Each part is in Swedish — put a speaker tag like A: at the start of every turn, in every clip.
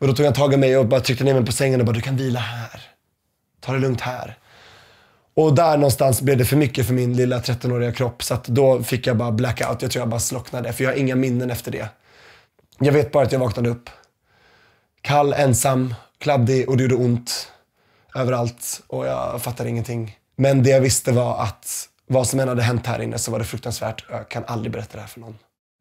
A: Och då tog han tag i mig och bara tryckte ner mig på sängen och bara, du kan vila här. Ta det lugnt här. Och där någonstans blev det för mycket för min lilla 13-åriga kropp. Så att då fick jag bara blackout. Jag tror jag bara slocknade. För jag har inga minnen efter det. Jag vet bara att jag vaknade upp. Kall, ensam, kladdig och det gjorde ont. Överallt. Och jag fattade ingenting. Men det jag visste var att vad som än hade hänt här inne så var det fruktansvärt. Jag kan aldrig berätta det här för någon.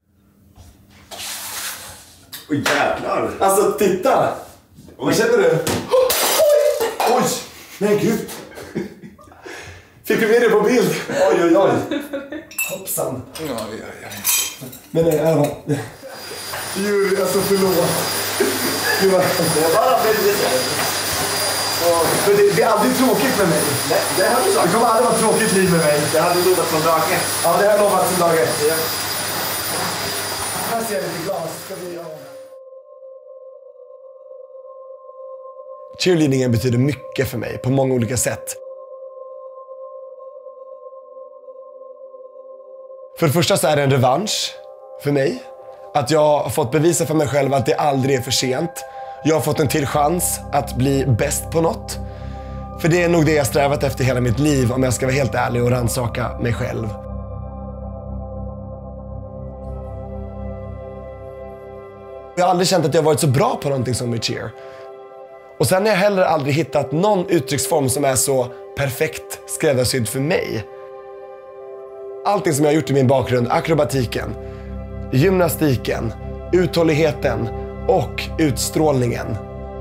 B: Oj jävlar!
A: Alltså titta! Vad känner du? Oj! Nej gud! Fick du med det på bild? Oj oj oj! Hoppsan! Men nej, alltså förlåt. Det var bara väldigt. För det är aldrig tråkigt med mig.
B: Nej, det hade du sagt.
A: Det kommer aldrig vara tråkigt liv med mig.
B: Det hade du lovat från dag ett.
A: Ja, det har jag lovat från dag ett. Ja. Här ser jag lite glas. Ska vi ha... Cheerleadingen betyder mycket för mig på många olika sätt. För det första så är det en revansch för mig. Att jag har fått bevisa för mig själv att det aldrig är för sent. Jag har fått en till chans att bli bäst på något. För det är nog det jag strävat efter hela mitt liv om jag ska vara helt ärlig och rannsaka mig själv. Jag har aldrig känt att jag varit så bra på någonting som med cheer. Och sen har jag heller aldrig hittat någon uttrycksform som är så perfekt skräddarsydd för mig. Allting som jag har gjort i min bakgrund, akrobatiken, gymnastiken, uthålligheten och utstrålningen.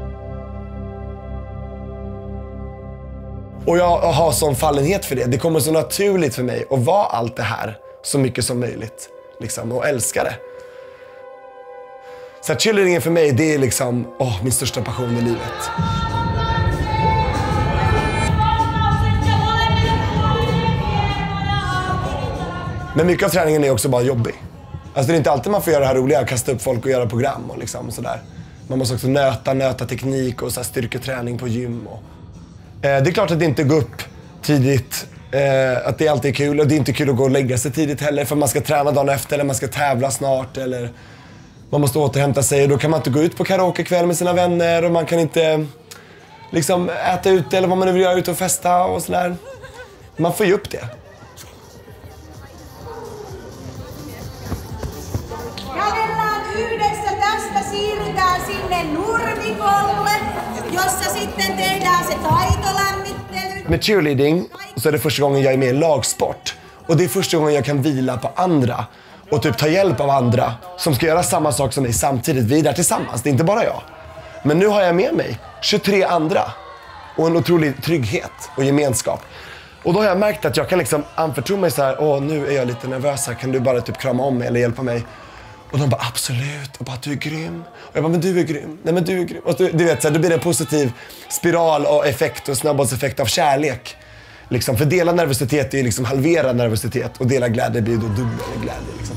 A: Och jag har sån fallenhet för det. Det kommer så naturligt för mig att vara allt det här så mycket som möjligt. Liksom, och älska det. Så cheerleadingen för mig, det är liksom min största passion i livet. Men mycket av träningen är också bara jobbig. Alltså det är inte alltid man får göra det här roliga, kasta upp folk och göra program och liksom sådär. Man måste också nöta teknik och så här styrketräning på gym. Det är klart att det inte går upp tidigt, att det alltid är kul. Och det är inte kul att gå och lägga sig tidigt heller för man ska träna dagen efter eller man ska tävla snart eller man måste återhämta sig. Och då kan man inte gå ut på karaokekväll med sina vänner och man kan inte liksom äta ute eller vad man nu vill göra, ut och festa och sådär. Man får ju upp det.
C: Yhdessä tästä siirrytään sinne nurmikolle, jossa sitten tehdään se taitolämmittely.
A: Med cheerleading så är det första gången jag är med i lagsport. Och det är första gången jag kan vila på andra och typ ta hjälp av andra som ska göra samma sak som mig samtidigt. Vi är där tillsammans, det är inte bara jag. Men nu har jag med mig 23 andra och en otrolig trygghet och gemenskap. Och då har jag märkt att jag kan liksom anförtro mig så här, nu är jag lite nervös här, kan du bara typ krama om mig eller hjälpa mig? Och de bara absolut, och bara du är grym. Och jag bara men du är grym, nej men du är grym. Och du vet så här, då blir det en positiv spiral och effekt och snabbhetseffekt av kärlek. Liksom, för delad nervositet är ju liksom halverad nervositet och delad glädje blir då dubbel glädje liksom.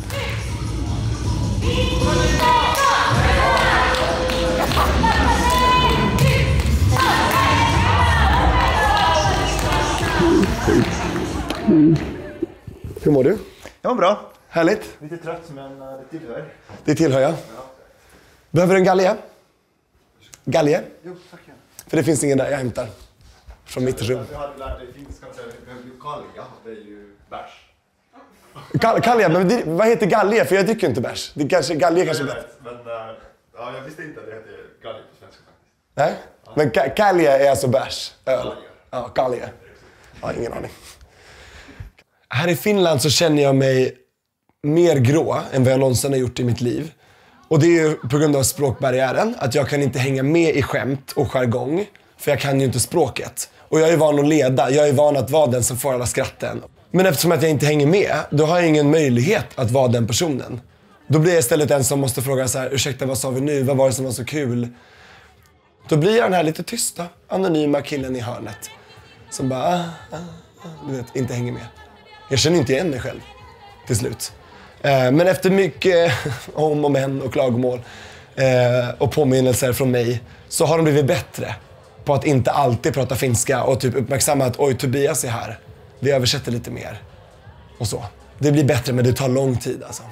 A: Hur mår du?
B: Jag mår bra.
A: Härligt.
B: Lite trött men det tillhör.
A: Det tillhör jag. Behöver du en galge? Galge?
B: Jo, tack.
A: För det finns ingen där jag hämtar. Från mitt rum.
B: Du hade lärt dig finska och behöver du kalja. Det är ju bärs.
A: Kalja, men vad heter galge? För jag dricker inte bärs. Det kanske, galge kanske bättre.
B: Men jag visste inte att det heter galge på svenska faktiskt.
A: Nej? Men kalja är alltså bärs. Öl. Ja, kalja. Ja, ingen aning. Här i Finland så känner jag mig mer grå än vad jag någonsin har gjort i mitt liv. Och det är ju på grund av språkbarriären. Att jag kan inte hänga med i skämt och jargong. För jag kan ju inte språket. Och jag är van att leda. Jag är van att vara den som får alla skratten. Men eftersom att jag inte hänger med, då har jag ingen möjlighet att vara den personen. Då blir jag istället den som måste fråga så här, ursäkta vad sa vi nu? Vad var det som var så kul? Då blir jag den här lite tysta, anonyma killen i hörnet. Som bara, du vet, inte hänger med. Jag känner inte igen mig själv till slut. Men efter mycket om och men och klagomål och påminnelser från mig så har de blivit bättre på att inte alltid prata finska och typ uppmärksamma att oj, Tobias är här. Vi översätter lite mer och så. Det blir bättre men det tar lång tid alltså.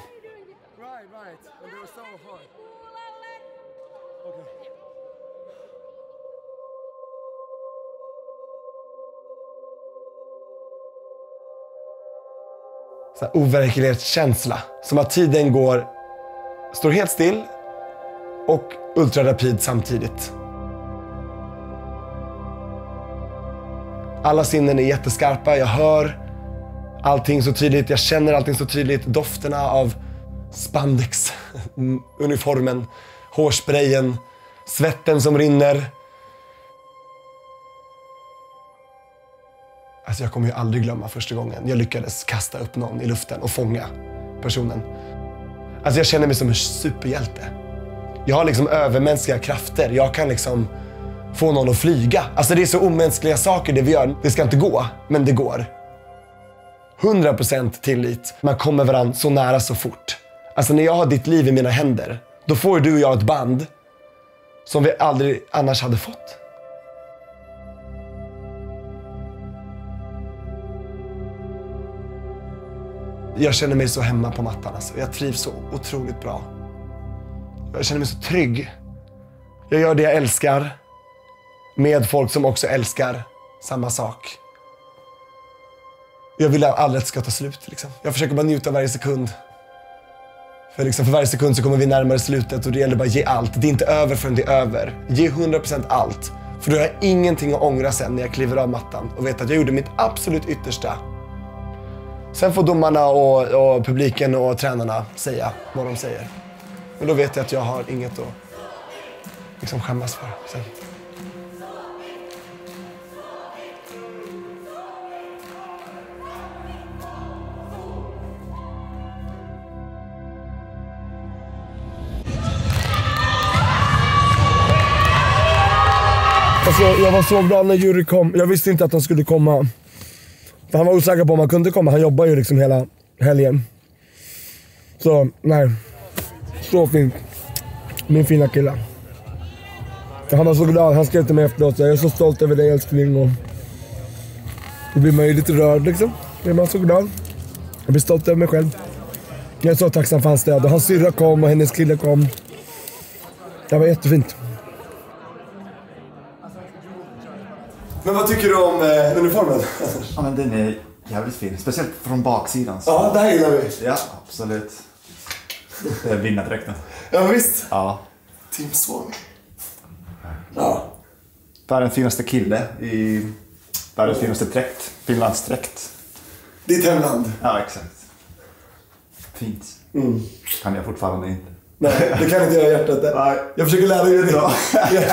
A: så här overklighetskänsla. Som att tiden står helt still och ultrarapid samtidigt. Alla sinnen är jätteskarpa, jag hör allting så tydligt, jag känner allting så tydligt. Dofterna av spandex, uniformen, hårsprayen, svetten som rinner. Alltså jag kommer ju aldrig glömma första gången jag lyckades kasta upp någon i luften och fånga personen. Alltså jag känner mig som en superhjälte. Jag har liksom övermänskliga krafter. Jag kan liksom få någon att flyga. Alltså det är så omänskliga saker det vi gör. Det ska inte gå, men det går. 100% tillit. Man kommer varandra så nära så fort. Alltså när jag har ditt liv i mina händer, då får du och jag ett band som vi aldrig annars hade fått. Jag känner mig så hemma på mattan. Alltså. Jag trivs så otroligt bra. Jag känner mig så trygg. Jag gör det jag älskar. Med folk som också älskar samma sak. Jag vill aldrig att det ska ta slut. Liksom. Jag försöker bara njuta varje sekund. För varje sekund så kommer vi närmare slutet och det gäller bara att ge allt. Det är inte över förrän det är över. Ge 100% allt. För då har jag ingenting att ångra sen när jag kliver av mattan. Och vet att jag gjorde mitt absolut yttersta. Sen får domarna och publiken och tränarna säga vad de säger. Men då vet jag att jag har inget att liksom skämmas för sen. Alltså, jag var så glad när Jury kom. Jag visste inte att han skulle komma. För han var osäker på om han kunde komma. Han jobbar ju liksom hela helgen. Så, nej. Så fint. Min fina kille. Han var så glad. Han skrev till mig efteråt. Jag är så stolt över dig, älskling. Och då blir man ju lite rörd liksom. Då är man så glad. Jag blir stolt över mig själv. Jag är så tacksam för hans stöd. Och hans syrra kom och hennes kille kom. Det var jättefint. Men vad tycker du om uniformen?
B: Ja, men den är jävligt fin. Speciellt från baksidan. Så.
A: Ja, det här gillar vi.
B: Ja, absolut. Det är vinnardräkten.
A: Ja, visst.
B: Ja.
A: Team Swan. Ja.
B: Världens finaste kille i världens finaste dräkt. Finlands dräkt.
A: Ditt hemland.
B: Ja, exakt. Fint. Kan jag fortfarande inte.
A: Nej, det kan inte göra hjärtat där. Nej. Jag försöker lära dig det. Ja.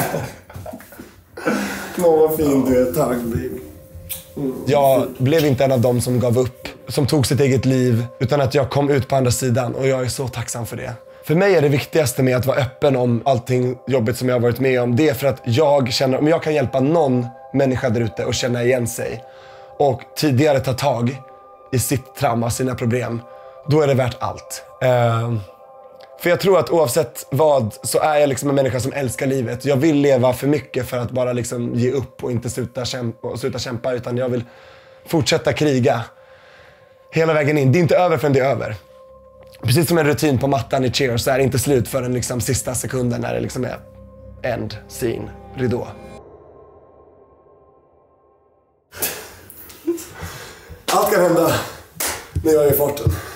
A: Vad fin du är, tack. Jag blev inte en av dem som gav upp, som tog sitt eget liv, utan att jag kom ut på andra sidan och jag är så tacksam för det. För mig är det viktigaste med att vara öppen om allting jobbigt som jag har varit med om. Det är för att jag känner, om jag kan hjälpa någon människa där ute och känna igen sig och tidigare ta tag i sitt trauma, sina problem, då är det värt allt. För jag tror att oavsett vad så är jag liksom en människa som älskar livet. Jag vill leva för mycket för att bara liksom ge upp och inte sluta kämpa, utan jag vill fortsätta kriga hela vägen in. Det är inte över förrän det är över. Precis som en rutin på mattan i cheer så är det inte slut förrän liksom sista sekunden när det liksom är end, scene, ridå. Allt kan hända när jag är i farten.